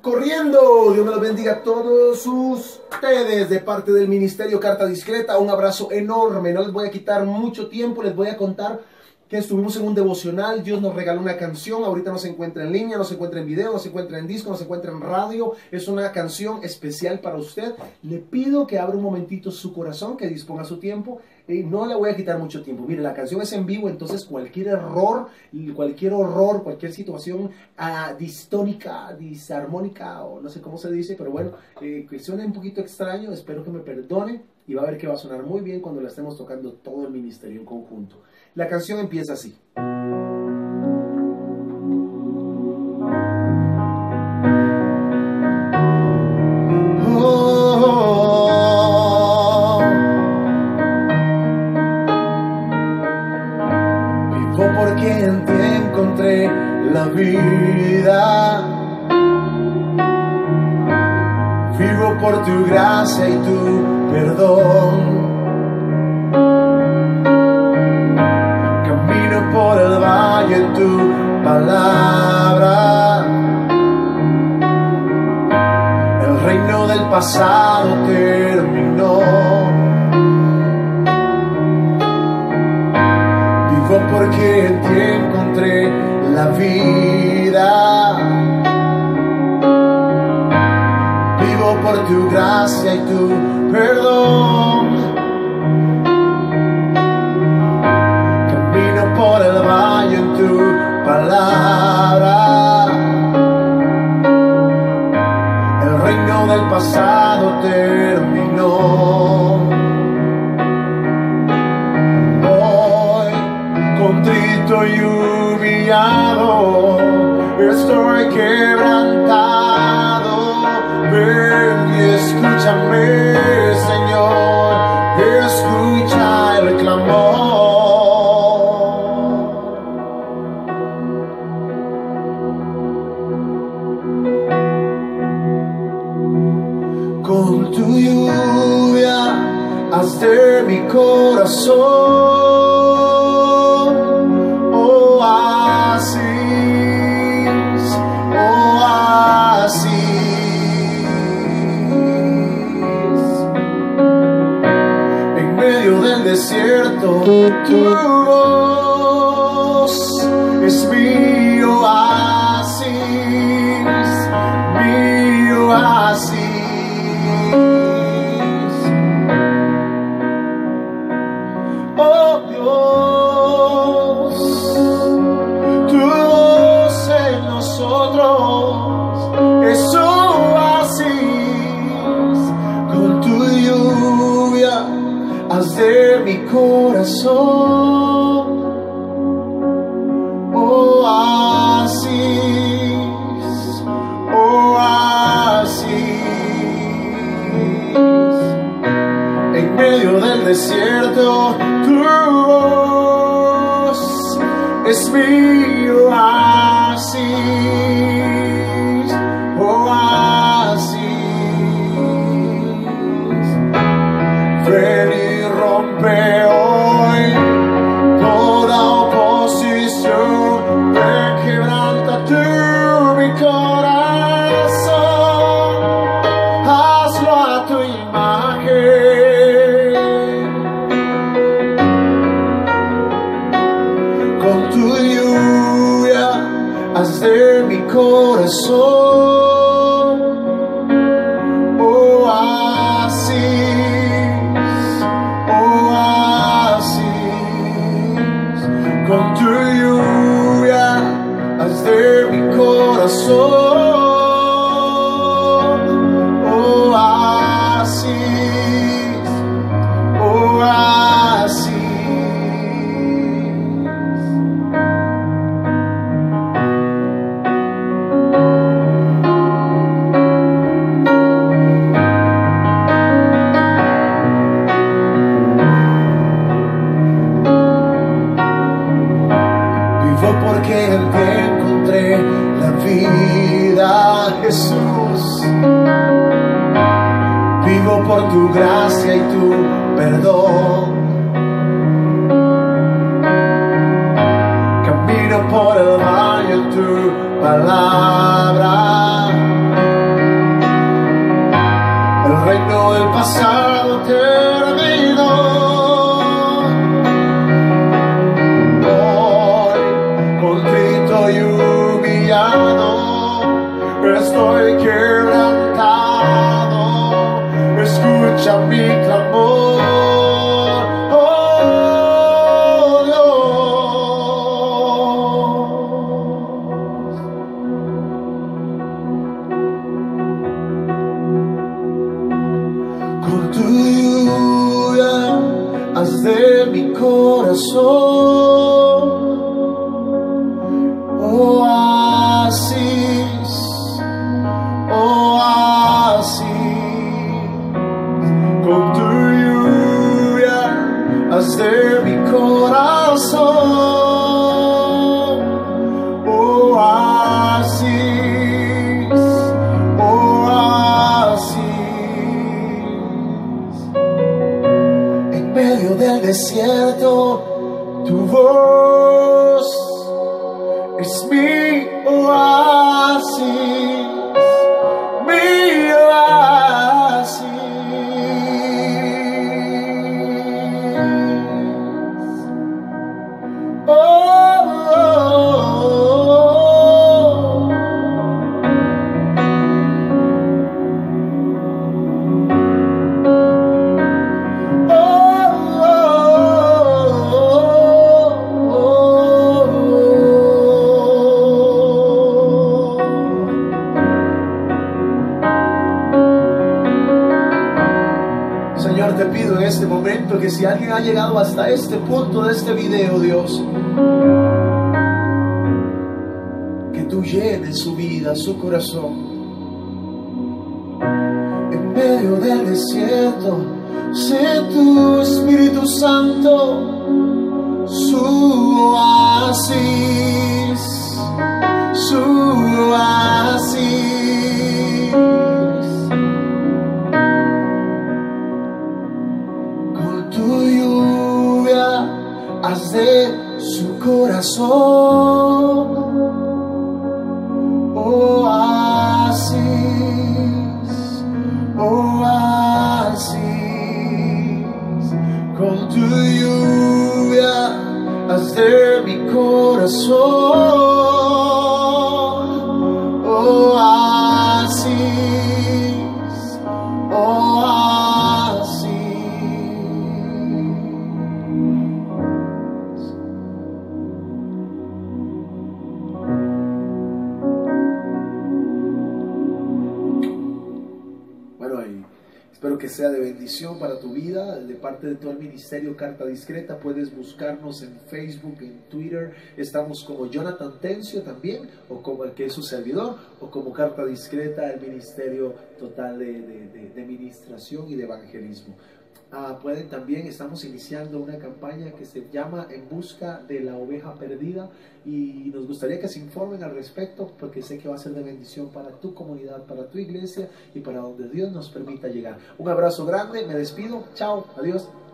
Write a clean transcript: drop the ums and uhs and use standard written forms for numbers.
corriendo. Dios me los bendiga a todos ustedes de parte del Ministerio Carta Discreta. Un abrazo enorme. No les voy a quitar mucho tiempo. Les voy a contar que estuvimos en un devocional. Dios nos regaló una canción. Ahorita no se encuentra en línea, no se encuentra en video, no se encuentra en disco, no se encuentra en radio. Es una canción especial para usted. Le pido que abra un momentito su corazón, que disponga su tiempo. No le voy a quitar mucho tiempo. Mire, la canción es en vivo, entonces cualquier error, cualquier horror, cualquier situación distónica, disarmónica, o no sé cómo se dice, pero bueno, que suene un poquito extraño, espero que me perdone y va a ver que va a sonar muy bien cuando la estemos tocando todo el ministerio en conjunto. La canción empieza así. Porque en ti encontré la vida. Vivo por tu gracia y tu perdón. Camino por el valle en tu palabra. El reino del pasado terminó. Porque en ti encontré la vida. Vivo por tu gracia y tu perdón. Camino por el valle en tu palabra. El reino del pasado terminó. Contrito y humillado, estoy quebrantado. Ven y escúchame, Señor, escucha el clamor. Con tu lluvia haz de mi corazón desierto. Tu voz es mi oasis, mi oasis. Oh Dios, tu voz en nosotros es oasis. Con tu lluvia haz de mi corazón oasis, oasis. En medio del desierto, tu voz es mi oasis, oasis. Ven y rompe hoy toda oposición, quebranta tú mi corazón, hazlo a tu imagen. Con tu lluvia haz de mi corazón con tu lluvia haz de mi corazón oasis, oasis. Porque en ti encontré la vida, Jesús. Vivo por tu gracia y tu perdón. Camino por el valle en tu palabra. estoy quebrantado, escucha mi clamor. Oh, Dios. Con tu lluvia haz de mi corazón oasis, oasis. Con tu lluvia haz de mi corazón oasis, oasis. En medio del desierto, tu voz es mi oasis, mi oasis. Oh, Señor, te pido en este momento que si alguien ha llegado hasta este punto de este video, Dios, que tú llenes su vida, su corazón. En medio del desierto, sé tu Espíritu Santo, su oasis, su oasis. Haz de su corazón oasis, oasis. Con tu lluvia haz de mi corazón oasis, oasis. Espero que sea de bendición para tu vida, de parte de todo el ministerio Carta Discreta. Puedes buscarnos en Facebook, en Twitter, estamos como Jonathan Tencio también, o como el que es su servidor, o como Carta Discreta, el ministerio total de ministración y de evangelismo. Pueden también, estamos iniciando una campaña que se llama En Busca de la Oveja Perdida, y nos gustaría que se informen al respecto, porque sé que va a ser de bendición para tu comunidad, para tu iglesia y para donde Dios nos permita llegar. Un abrazo grande, me despido, chao, adiós.